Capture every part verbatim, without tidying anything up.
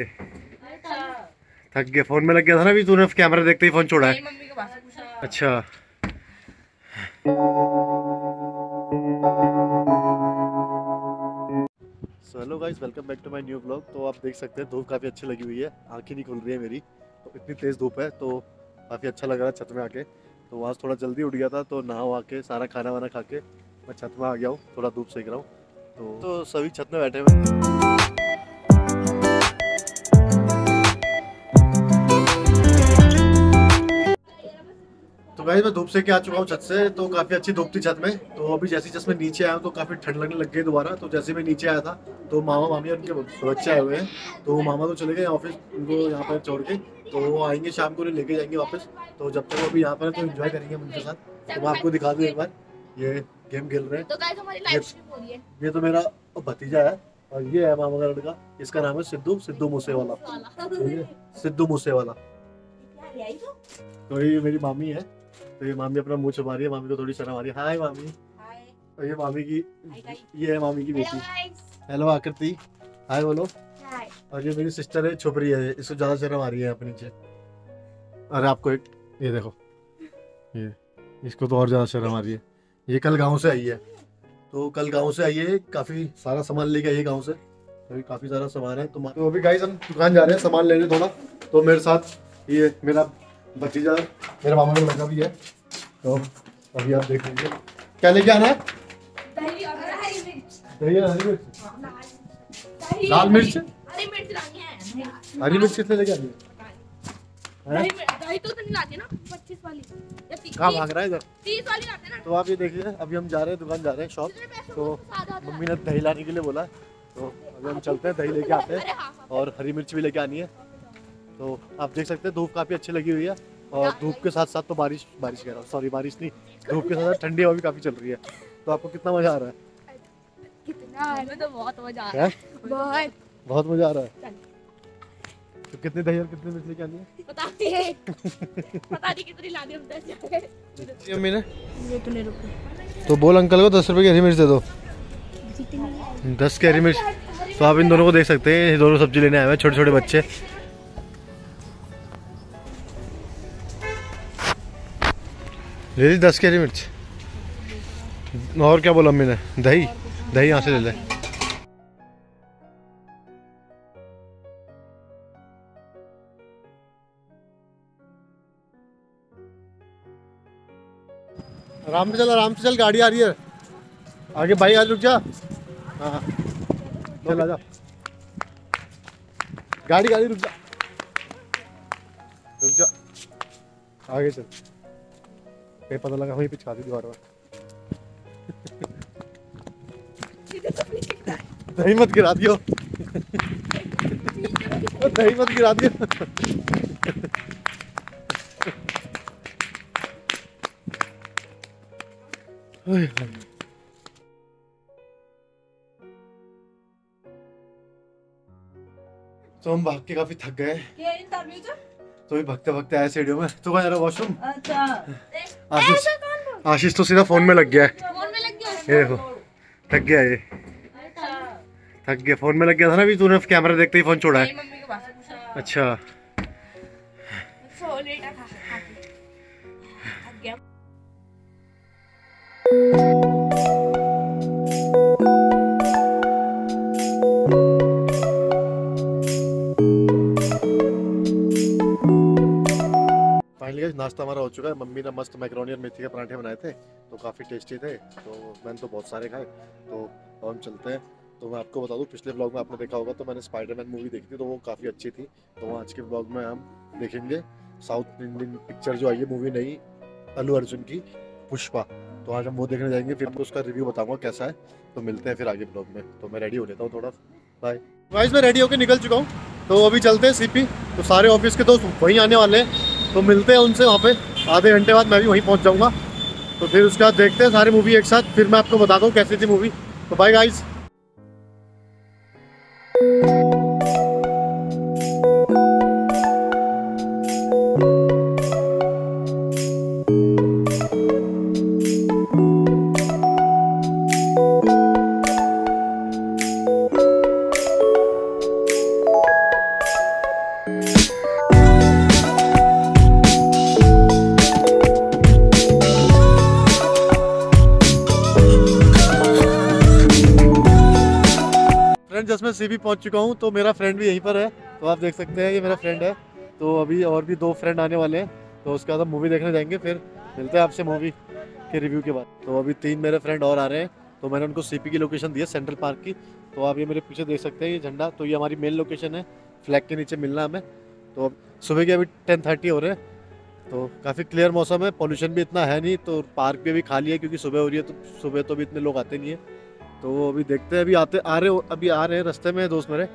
थक गया, फोन में लग गया था ना अभी, तूने कैमरा देखते ही फोन छोड़ा है। मम्मी के पास पूछा। अच्छा so hello guys, welcome back to my new blog. तो आप देख सकते हैं धूप काफ़ी अच्छी लगी हुई है, आंखें नहीं खुल रही है मेरी, तो इतनी तेज़ धूप है तो काफ़ी अच्छा लग रहा है छत में आके। तो वहाँ से थोड़ा जल्दी उठ गया था तो नहा वहा के सारा खाना वाना खा के मैं छत में आ गया हूँ, थोड़ा धूप सेक रहा हूँ। तो, तो सभी छत में बैठे हुए हैं। तो गाइस मैं धूप से के आ चुका हूँ छत से, तो काफ़ी अच्छी धूप थी छत में। तो अभी जैसे जैसे मैं नीचे आया हूँ तो काफ़ी ठंड लगने लग गई दोबारा। तो जैसे मैं नीचे आया था तो मामा मामी और उनके बच्चे आए हुए हैं, तो मामा तो चले गए ऑफिस उनको यहाँ पर छोड़ के, तो वो आएंगे शाम को, उन्हें लेके जाएंगे वापस। तो जब तक वो अभी यहाँ पर है तो एंजॉय करेंगे उनके साथ। तो मैं आपको दिखा दूँ एक बार, ये गेम खेल रहे हैं। तो गाइस हमारी लाइव स्ट्रीम हो रही है। ये तो मेरा भतीजा है और ये है मामा का लड़का, इसका नाम है सिद्धू, सिद्धू मूसेवाला, सिद्धू मूसेवाला। तो ये मेरी मामी है, तो ये मामी अपना मुंह छुपा रही है, मामी को थोड़ी शर्म आ रही है। हाय मामी। हाय। तो ये मामी की, ये है मामी की बेटी। हेलो आकृति, हाय बोलो। हाय। और ये मेरी सिस्टर है, छुप रही है, इसको ज्यादा शर्म आ रही है यहाँ पे नीचे। अरे आपको एक ये देखो, ये इसको तो और ज्यादा शर्म आ रही है। ये कल गाँव से आई है, तो कल गाँव से आई है, काफी सारा सामान लेके आई है गाँव से, तो काफी सारा सामान है। तो, तो अभी गाइस हम दुकान जा रहे हैं सामान लेने थोड़ा। तो मेरे साथ ये मेरा भतीजा, मेरा मामा का लड़का भी है, तो अभी आप देख लीजिए क्या लेके आना है। दही और हरी मिर्च, दही और हरी मिर्च, लाल मिर्च, हरी मिर्च लानी है। हरी मिर्च कितने लेके आनी है? दही तो नहीं लाते ना, पच्चीस वाली या तीस। कहाँ भाग रहा है इधर? तीस वाली लाते ना। तो आप ये देखिए, अभी हम जा रहे हैं दुकान, जा रहे हैं शॉप। तो मम्मी ने दही लाने के लिए बोला, तो अभी हम चलते हैं, दही लेके आते हैं और हरी मिर्च भी लेके आनी है। तो आप देख सकते हैं धूप काफ़ी अच्छी लगी हुई है, और धूप के साथ साथ तो बारिश बारिश कह रहा हूँ, सॉरी बारिश नहीं, धूप के साथ साथ ठंडी हवा भी काफ़ी चल रही है। तो आपको कितना मज़ा आ रहा है? कितना? हमें तो बहुत मज़ा आ रहा है, बहुत बहुत मज़ा आ रहा है। तो कितने दही और कितने मिर्च लेके आनी है? पता नहीं पता नहीं कितनी लानी है मम्मी ने। ये तूने रुको, तो बोल अंकल को दस रुपए की हरी मिर्च दे दो। दस की हरी मिर्च। तो आप इन दोनों को देख सकते हैं, ये दोनों सब्जी लेने आए हैं, छोटे छोटे बच्चे। ले ली दस की हरी मिर्च। और क्या बोला अम्मी ने? दही, दही यहाँ से ले ले। आराम से चल, आराम से चल, गाड़ी आ रही है आगे, भाई आज रुक जा। हाँ चल आजा, गाड़ी गाड़ी रुक जा, रुक जा, आगे चल, कहीं पता लगा वहीं पिछका दी दीवार पर। दही मत गिरा दियो, दही मत गिरा दियो। तो हम भाग के काफी थक गए, तो भी भगते भगते आए स्टेडियम में। तो कहाँ जा रहा है? वॉशरूम। अच्छा। आशीष, आशीष तो सीधा फोन में लग गया है। फोन में लग गया। ये देखो थक गया, ये थक गया, फोन में लग गया था ना अभी, तूने कैमरा देखते ही फोन छोड़ा है। मम्मी के पास पूछा। अच्छा सो लेटा था, थक गया। नाश्ता हमारा हो चुका है। मम्मी ने मस्त मैकरोनी और मेथी के पराठे बनाए थे, तो काफ़ी टेस्टी थे, तो मैंने तो बहुत सारे खाए। तो हम चलते हैं। तो मैं आपको बता दूं, पिछले ब्लॉग में आपने देखा होगा तो मैंने स्पाइडरमैन मूवी देखी थी, तो वो काफ़ी अच्छी थी। तो आज के ब्लॉग में हम देखेंगे साउथ इंडियन पिक्चर जो आई है मूवी नई अल्लू अर्जुन की, पुष्पा। तो आज हम वो देखने जाएंगे, फिर आपको उसका रिव्यू बताऊँगा कैसा है। तो मिलते हैं फिर आगे ब्लॉग में। तो मैं रेडी हो लेता हूँ थोड़ा, बाय। गाइस मैं रेडी होकर निकल चुका हूँ, तो अभी चलते हैं सीपी। तो सारे ऑफिस के दोस्त वहीं आने वाले हैं, तो मिलते हैं उनसे वहाँ पे। आधे घंटे बाद मैं भी वहीं पहुँच जाऊँगा, तो फिर उसके बाद देखते हैं सारी मूवी एक साथ, फिर मैं आपको बताता हूँ कैसी थी मूवी। तो बाय गाइस। सीपी पहुंच चुका हूँ, तो मेरा फ्रेंड भी यहीं पर है, तो आप देख सकते हैं ये मेरा फ्रेंड है। तो अभी और भी दो फ्रेंड आने वाले हैं, तो उसके बाद हम मूवी देखने जाएंगे, फिर मिलते हैं आपसे मूवी के रिव्यू के बाद। तो अभी तीन मेरे फ्रेंड और आ रहे हैं, तो मैंने उनको सीपी की लोकेशन दी है सेंट्रल पार्क की। तो आप ये मेरे पीछे देख सकते हैं ये झंडा, तो ये हमारी मेन लोकेशन है, फ्लैग के नीचे मिलना हमें। तो अब सुबह के अभी टेन थर्टी हो रहे हैं, तो काफ़ी क्लियर मौसम है, पॉल्यूशन भी इतना है नहीं, तो पार्क भी अभी खाली है क्योंकि सुबह हो रही है, तो सुबह तो अभी इतने लोग आते नहीं है। तो अभी देखते हैं, अभी आते आ रहे अभी आ रहे हैं रास्ते में दोस्त मेरे।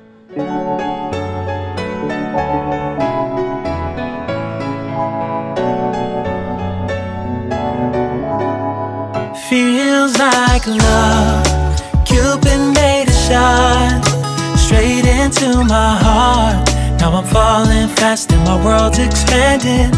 Feels like love, Cupid made a shot straight into my heart. Now I'm falling fast and my world's expanding.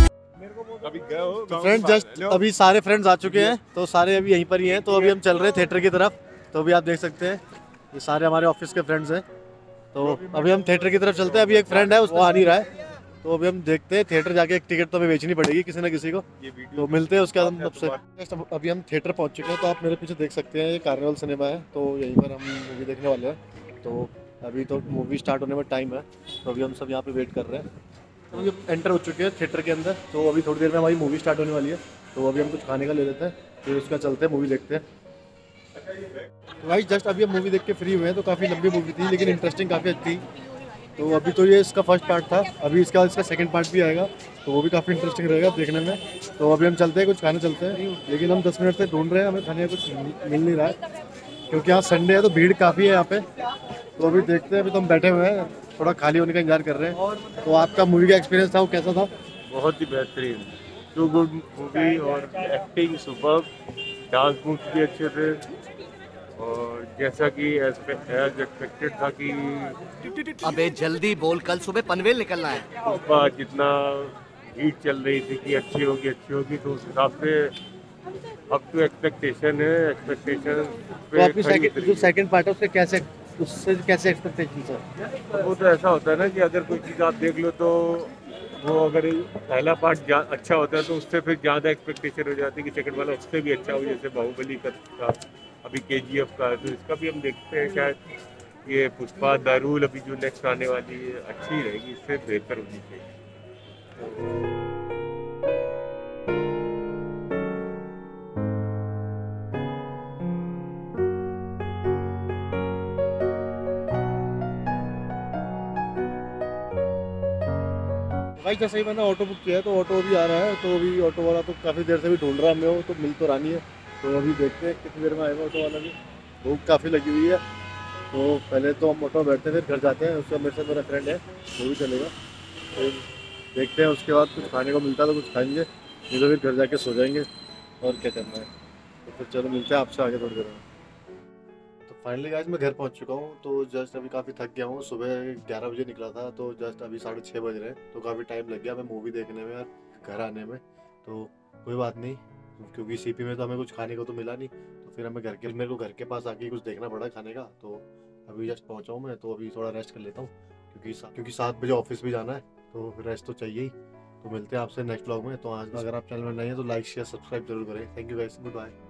तो फ्रेंड जस्ट अभी सारे फ्रेंड्स आ चुके हैं, तो सारे अभी यहीं पर ही हैं। तो अभी हम चल रहे हैं थिएटर की तरफ। तो अभी आप देख सकते हैं ये सारे हमारे ऑफिस के फ्रेंड्स हैं। तो अभी हम थिएटर की तरफ चलते हैं। अभी एक फ्रेंड है, उसको आ नहीं रहा है, तो अभी हम देखते हैं। थिएटर जाके एक टिकट तो हमें बेचनी पड़ेगी किसी ना किसी को, तो मिलते हैं उसके बाद हम सबसे। अभी हम थिएटर पहुंच चुके हैं, तो आप मेरे पीछे देख सकते हैं ये कार्निवल सिनेमा है, तो यहीं पर हम मूवी देखने वाले हैं। तो अभी तो मूवी स्टार्ट होने में टाइम है, तो अभी हम सब यहाँ पे वेट कर रहे हैं। तो ये एंटर हो चुके हैं थिएटर के अंदर, तो अभी थोड़ी देर में हमारी मूवी स्टार्ट होने वाली है। तो अभी हम कुछ खाने का ले लेते हैं, फिर उसका चलते हैं मूवी देखते हैं। तो भाई जस्ट अभी हम मूवी देख के फ्री हुए हैं, तो काफ़ी लंबी मूवी थी लेकिन इंटरेस्टिंग काफ़ी अच्छी थी। तो अभी तो ये इसका फर्स्ट पार्ट था, अभी इसका इसका सेकंड पार्ट भी आएगा, तो वो भी काफ़ी इंटरेस्टिंग रहेगा देखने में। तो अभी हम चलते हैं, कुछ खाने चलते हैं, लेकिन हम दस मिनट से ढूंढ रहे हैं, हमें खाने का कुछ मिल नहीं रहा है क्योंकि यहाँ संडे है, तो भीड़ काफ़ी है यहाँ पे। तो अभी देखते हैं, अभी तो हम बैठे हुए हैं, थोड़ा खाली होने का इंतजार कर रहे हैं। तो आपका मूवी का एक्सपीरियंस था वो कैसा था? बहुत ही बेहतरीन, टू गुड मूवी, और एक्टिंग सुपर्ब, डांस मूव्स भी अच्छे थे, और जैसा कि एज एक्सपेक्टेड था कि अबे जल्दी बोल, कल सुबह पनवेल निकलना है। पुष्पा जितना भीड़ चल रही थी कि अच्छी होगी अच्छी होगी, तो उस हिसाब से अब तो एक्सपेक्टेशन है, एक्सपेक्टेशन तो आपकी सेकंड जो सेकंड पार्ट है उसके कैसे उससे कैसे एक्सपेक्टेशन है? वो तो ऐसा होता है ना कि अगर कोई चीज़ आप देख लो, तो वो अगर पहला पार्ट अच्छा होता है तो उससे फिर ज़्यादा एक्सपेक्टेशन हो जाती है कि सेकंड वाला उससे भी अच्छा हो, जैसे बाहुबली का था, अभी केजीएफ का, तो इसका भी हम देखते हैं शायद ये पुष्पा दारूल अभी जो नेक्स्ट आने वाली है अच्छी रहेगी, इससे बेहतर होनी चाहिए। भाई जैसे ही मैंने ऑटो बुक किया है, तो ऑटो अभी आ रहा है, तो अभी ऑटो वाला तो काफ़ी देर से भी ढूंढ रहा है हमें, वो तो मिल तो रहा नहीं है। तो अभी देखते हैं कितनी देर में आएगा ऑटो वाला भी, भूख काफ़ी लगी हुई है। तो पहले तो हम ऑटो में बैठते हैं, फिर घर जाते हैं, उसका मेरे साथ मेरा फ्रेंड है वो भी चलेगा, फिर देखते हैं। उसके बाद कुछ खाने को मिलता है तो कुछ खाएंगे, नहीं तो फिर घर जाके सो जाएंगे, और क्या करना है। तो फिर चलो मिलते हैं आपसे आगे थोड़ी देर में। तो फाइनली गाइस मैं घर पहुंच चुका हूं, तो जस्ट अभी काफ़ी थक गया हूं, सुबह ग्यारह बजे निकला था, तो जस्ट अभी साढ़े छः बज रहे हैं, तो काफ़ी टाइम लग गया हमें मूवी देखने में और घर आने में। तो कोई बात नहीं, क्योंकि सीपी में तो हमें कुछ खाने को तो मिला नहीं, तो फिर हमें घर के मेरे को घर के पास आके कुछ देखना पड़ा खाने का। तो अभी जस्ट पहुँचा हूँ मैं, तो अभी थोड़ा रेस्ट कर लेता हूँ, क्योंकि क्योंकि सात बजे ऑफिस भी जाना है, तो रेस्ट तो चाहिए ही। तो मिलते हैं आपसे नेक्स्ट व्लॉग में। तो आज अगर आप चैनल में नए हैं तो लाइक शेयर सब्सक्राइब जरूर करें। Thank you guys, good bye.